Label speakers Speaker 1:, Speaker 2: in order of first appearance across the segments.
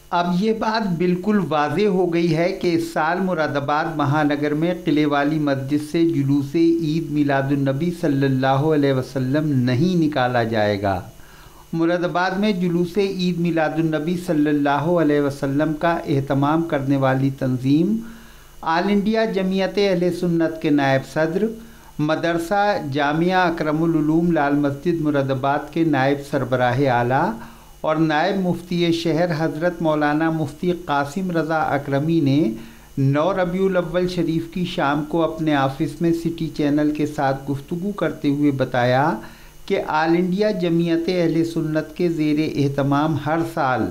Speaker 1: अब ये बात बिल्कुल वाज़ेह हो गई है कि इस साल मुरादाबाद महानगर में किले वाली मस्जिद से जुलूस ईद मिलादुन्नबी सल्लल्लाहु अलैहि वसल्लम नहीं निकाला जाएगा। मुरादाबाद में जुलूस ईद मिलादुन्नबी सल्लल्लाहु अलैहि वसल्लम का एहतमाम करने वाली तंजीम आल इंडिया जमीयत अहले सुन्नत के नायब सदर, मदरसा जामिया अकरमुल उलूम लाल मस्जिद मुरादाबाद के नायब सरबराह आला और नायब मुफ्ती शहर हज़रत मौलाना मुफ्ती कासिम रज़ा अकरमी ने 9 रबीउल अव्वल शरीफ की शाम को अपने ऑफिस में सिटी चैनल के साथ गुफ्तगू करते हुए बताया कि आल इंडिया जमीयत अहले सुन्नत के ज़ेर एहतमाम हर साल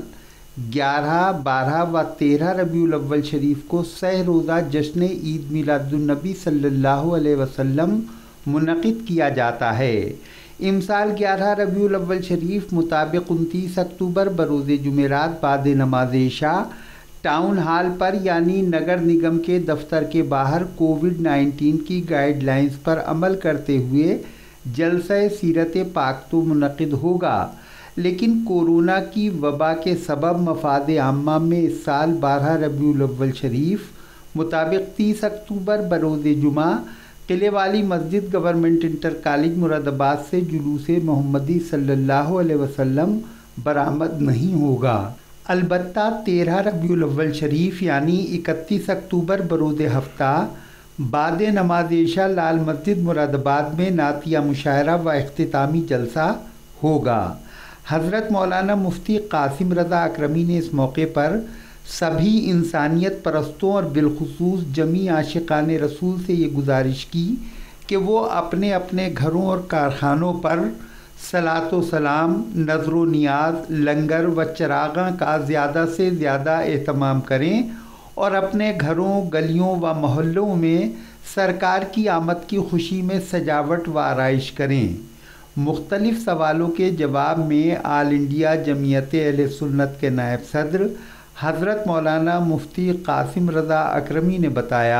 Speaker 1: 11, 12 व 13 रबीउल अव्वल शरीफ को सह रोज़ा जश्न ईद मिलादुन्नबी सल्लल्लाहु अलैहि वसल्लम मुनक़िद किया जाता है। इमसाल 11 रबीउल अव्वल शरीफ मुताबिक 29 अक्टूबर बरोज़ जुमेरात बाद नमाज इशा टाउन हॉल पर यानी नगर निगम के दफ्तर के बाहर कोविड-19 की गाइडलाइंस पर अमल करते हुए जलसा सीरत पाक तो मुनक़िद होगा, लेकिन कोरोना की वबा के सबब मफाद आम्मा में इस साल 12 रबीउल अव्वल शरीफ मुताबिक 30 अक्टूबर बरोज़ जुमा किले वाली मस्जिद गवर्नमेंट इंटर कॉलेज मुरादाबाद से जुलूस मोहम्मदी सल्लल्लाहु अलैहि वसल्लम बरामद नहीं होगा। अलबत्ता 13 रबीउल अव्वल शरीफ यानी 31 अक्टूबर बरोज़ हफ्ता बाद नमाज इशा लाल मस्जिद मुरादाबाद में नातिया मुशायरा व इख्तितामी जलसा होगा। हज़रत मौलाना मुफ्ती कासिम रज़ा अकरमी ने इस मौके पर सभी इंसानियत परस्तों और बिलखुसूस जमी आशिकान रसूल से ये गुजारिश की कि वो अपने अपने घरों और कारखानों पर सलातो सलाम, नज़रो नियाज, लंगर व चरागा का ज़्यादा से ज़्यादा एहतमाम करें और अपने घरों, गलियों व मोहल्लों में सरकार की आमद की खुशी में सजावट व आराइश करें। मुख्तलिफ सवालों के जवाब में आल इंडिया जमीयत अहले सुन्नत के नायब सदर हज़रत मौलाना मुफ्ती कासिम रज़ा अकरमी ने बताया,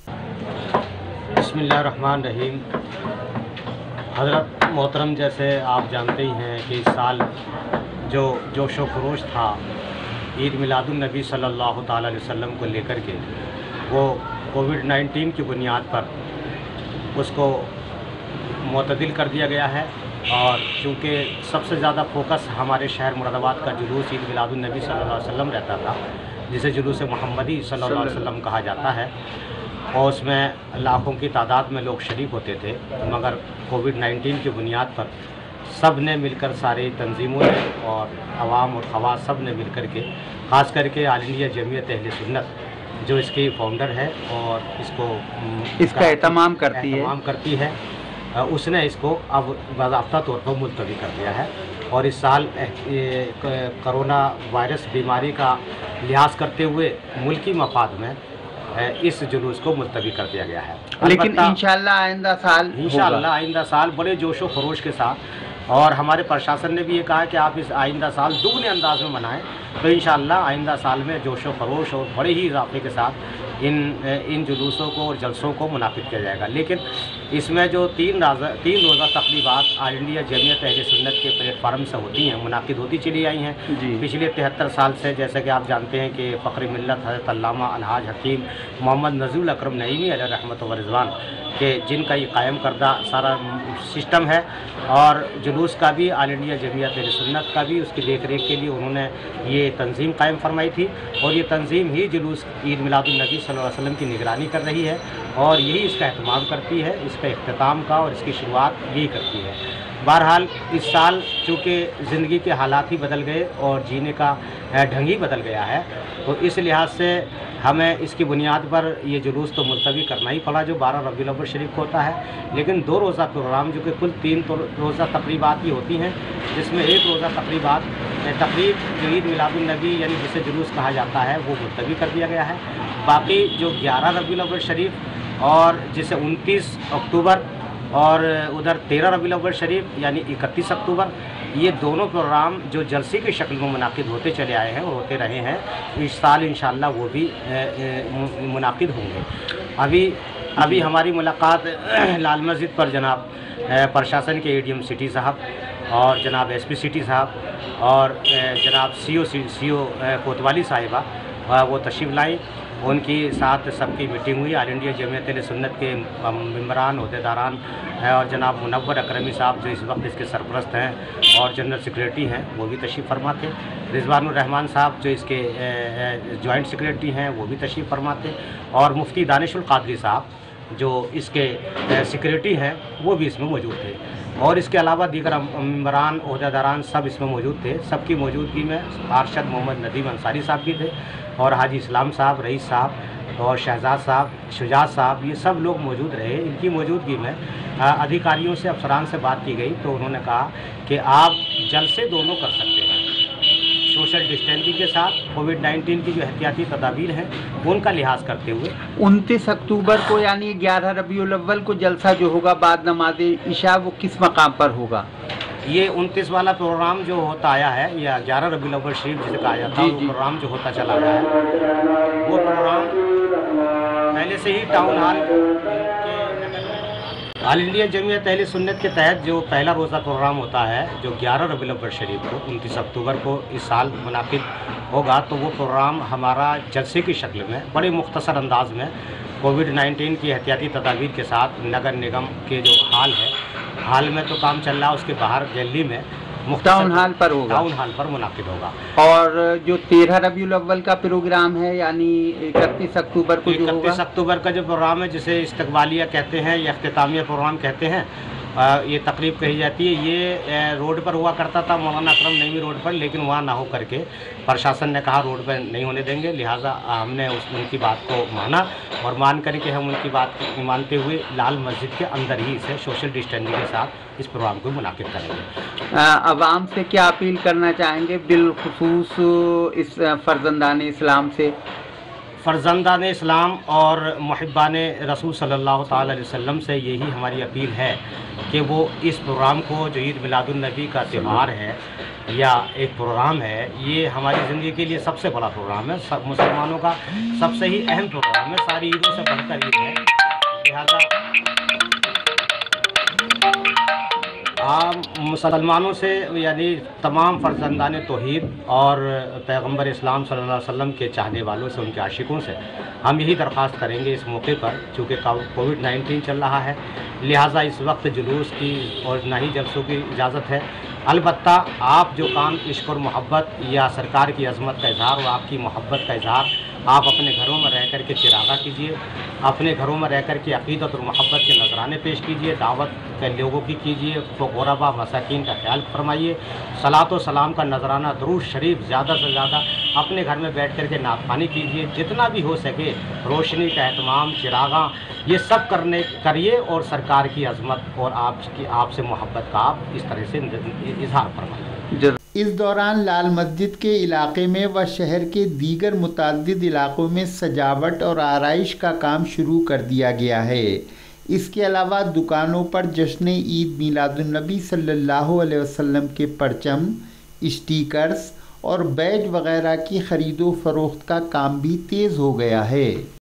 Speaker 2: बिस्मिल्लाहिर्रहमानिर्रहीम। हज़रत मोहतरम, जैसे आप जानते ही हैं कि इस साल जो जोशो खरोश था ईद मिलादुन्नबी सल्लल्लाहु ताला अलैहि वसल्लम को लेकर के, वो कोविड-19 की बुनियाद पर उसको मुअतदिल कर दिया गया है। और चूँकि सबसे ज़्यादा फोकस हमारे शहर मुरादाबाद का जुलूस ईद मिलादुन्नबी सल्लल्लाहु अलैहि वसल्लम रहता था, जिसे जुलूस मोहम्मदी सल्लल्लाहु अलैहि वसल्लम कहा जाता है, और उसमें लाखों की तादाद में लोग शरीक होते थे। मगर कोविड-19 की बुनियाद पर सब ने मिलकर, सारी तंजीमों ने और अवाम और ख़वास सब ने मिल कर के, ख़ास करके आल इंडिया जमीयत अहले सुन्नत जो इसकी फाउंडर है और इसका एहतमाम करती है, उसने इसको अब बाज़ाब्ता तौर पर मुलतवी कर दिया है। और इस साल कोरोना वायरस बीमारी का लिहाज करते हुए मुल्की मफाद में इस जुलूस को मुलतवी कर दिया गया है।
Speaker 1: लेकिन इंशाअल्लाह
Speaker 2: आइंदा साल बड़े जोशो खरोश के साथ, और हमारे प्रशासन ने भी ये कहा कि आप इस आइंदा साल दुगने अंदाज में मनाएं, तो इंशाअल्लाह आइंदा साल में जोशो खरोश और बड़े ही इजाफे के साथ इन जुलूसों को और जलसों को मुनाफिद किया जाएगा। लेकिन इसमें जो तीन रोज़ा तकरीबात आल इंडिया जमीयत अहले सुन्नत के प्लेटफार्म से होती हैं, मुनाफिद होती चली आई हैं पिछले 73 साल से। जैसे कि आप जानते हैं कि फ़ख्र मिल्लत हज़रत अल्लामा अलहाज हकीम मोहम्मद नज़रुल अकरम नईमी अलैहि रहमत व रिज़वान के जिनका ये कायम करदा सारा सिस्टम है, और जुलूस का भी आल इंडिया जमीयत अहले सुन्नत का भी उसकी देख रेख के लिए उन्होंने ये तंजीम कायम फरमाई थी। और ये तंजीम ही जुलूस ईद मिलादुन्नबी सल्लल्लाहु अलैहि वसल्लम की निगरानी कर रही है और यही इसका एहतमाम करती है, इसका इख्तिताम का और इसकी शुरुआत यही करती है। बहरहाल इस साल चूँकि ज़िंदगी के हालात ही बदल गए और जीने का ढंग ही बदल गया है, तो इस लिहाज से हमें इसकी बुनियाद पर ये जुलूस तो मुलतवी करना ही पड़ा जो 12 रबीउल अव्वल शरीफ को होता है। लेकिन 2 रोज़ा प्रोग्राम जो कि कुल 3 रोज़ा तकरीबात ही होती हैं, जिसमें एक रोज़ा तकरीब जो ईद मिलादुन्नबी यानी जिसे जुलूस कहा जाता है वो मुलतवी कर दिया गया है। बाकी जो 11 रबीउल अव्वल शरीफ और जिसे 29 अक्टूबर और उधर 13 रबीउल अव्वल शरीफ यानी 31 अक्टूबर, ये दोनों प्रोग्राम जो जलसे की शक्ल में मुनाकिद होते चले आए हैं और होते रहे हैं, इस साल इंशाअल्लाह वो भी मुनाकिद होंगे। अभी हमारी मुलाकात लाल मस्जिद पर जनाब प्रशासन के एडीएम सिटी साहब और जनाब एसपी सिटी साहब और जनाब सीओ कोतवाली साहिबा वो तशरीफ़ लाई। उनकी साथ सबकी मीटिंग हुई। ऑल इंडिया जमीयत सुन्नत के मेंबरान, अहदेदारान और जनाब मुनव्वर अकरमी साहब जो इस वक्त इसके सरपरस्त हैं और जनरल सेक्रेटरी हैं वो भी तशरीफ़ फरमा थे। रिजवानुर रहमान साहब जो इसके जॉइंट सेक्रेटरी हैं वो भी तशरीफ़ फरमा थे और मुफ्ती दानिशुल कादरी साहब जो इसके सेक्रेटरी हैं वो भी इसमें मौजूद थे और इसके अलावा दीगर मेंबरान, अहदेदारान सब इसमें मौजूद थे। सबकी मौजूदगी में अरशद मोहम्मद नदीम अंसारी साहब भी थे और हाजी इस्लाम साहब, रईस साहब और शहजाद साहब, शुजात साहब, ये सब लोग मौजूद रहे। इनकी मौजूदगी में अधिकारियों से, अफसरान से बात की गई तो उन्होंने कहा कि आप जल्द से दोनों कर सकते हैं, सोशल डिस्टेंसिंग के साथ कोविड-19 की जो एहतियाती तदाबीर हैं उनका लिहाज करते हुए।
Speaker 1: 29 अक्टूबर को यानी 11 रबीउल अव्वल को जलसा जो होगा बाद नमाज इशा वो किस मकाम पर होगा?
Speaker 2: ये 29 वाला प्रोग्राम जो होता आया है या 11 रबीउल अव्वल शरीफ जिसे कहा जाता है, वो प्रोग्राम जो होता चला आया है वो प्रोग्राम पहले से ही टाउन हॉल के ऑल इंडिया जमीयत अहले सुन्नत के तहत जो पहला रोज़ा प्रोग्राम होता है जो 11 रबीउल अव्वल शरीफ को 29 अक्टूबर को इस साल मुनाकिद होगा, तो वो प्रोग्राम हमारा जलसे की शक्ल में बड़े मुख्तसर अंदाज में कोविड-19 की एहतियाती तदाबीर के साथ नगर निगम के जो हाल में तो काम चल रहा है, उसके बाहर गैलरी में
Speaker 1: टाउन हॉल पर होगा,
Speaker 2: टाउन हॉल पर मुनाकिद होगा।
Speaker 1: और जो 13 रबीउल अव्वल का प्रोग्राम है यानी 31 अक्टूबर को जो होगा,
Speaker 2: 31 अक्टूबर का जो प्रोग्राम है जिसे इस्तकबालिया कहते हैं या इख्तितामिया प्रोग्राम कहते हैं, ये तकरीब कही जाती है। ये रोड पर हुआ करता था, मौलाना अकरम नईमी रोड पर, लेकिन वहाँ ना हो करके प्रशासन ने कहा रोड पर नहीं होने देंगे, लिहाजा हमने उनकी बात को माना और मान करके हम उनकी बात मानते हुए लाल मस्जिद के अंदर ही इसे सोशल डिस्टेंसिंग के साथ इस प्रोग्राम को मुनाकिद करेंगे।
Speaker 1: अवाम से क्या अपील करना चाहेंगे बिलखुसूस इस फर्जंदान इस्लाम से?
Speaker 2: फ़र्जंदान इस्लाम और मुहिब्बान रसूल सल्लल्लाहु ताला अलैहि वसल्लम से यही हमारी अपील है कि वो इस प्रोग्राम को जो ईद मिलादुन नबी का त्यौहार है या एक प्रोग्राम है, ये हमारी ज़िंदगी के लिए सबसे बड़ा प्रोग्राम है, सब मुसलमानों का सबसे ही अहम प्रोग्राम है, सारी ईदों से बढ़कर ईद है। लिहाजा मुसलमानों से यानी तमाम फ़र्जंदान तौहीद और पैगम्बर इस्लाम सल्लल्लाहु अलैहि वसल्लम के चाहने वालों से, उनके आशिकों से हम यही दरख्वास्त करेंगे इस मौके पर, चूँकि कोविड-19 चल रहा है, लिहाजा इस वक्त जुलूस की और ना ही जलसों की इजाज़त है। अलबत्ता आप जो काम इश्क और मोहब्बत या सरकार की अज़मत का इज़हार और आपकी मोहब्बत का इज़हार आप अपने घरों में रह कर के चिरागा कीजिए, अपने घरों में रह कर के अक़ीदत और मोहब्बत के नजराने पेश कीजिए, दावत के लोगों की कीजिए, ग़ुरबा मसाकीन का ख्याल फरमाइए, सलात व सलाम का नजराना दुरूद शरीफ ज़्यादा से ज़्यादा अपने घर में बैठ कर के नाथखानी कीजिए, जितना भी हो सके रोशनी का एहतमाम, चिरागा ये सब करिए और सरकार की अज़मत और आपसे मोहब्बत का आप इस तरह से इजहार फरमाइए।
Speaker 1: इस दौरान लाल मस्जिद के इलाके में व शहर के दीगर मुतअद्दिद इलाकों में सजावट और आराइश का काम शुरू कर दिया गया है। इसके अलावा दुकानों पर जश्न ईद मिलादुन नबी सल्लल्लाहु अलैहि वसल्लम के परचम, स्टिकर्स और बैज वगैरह की ख़रीदो फरोख्त का काम भी तेज़ हो गया है।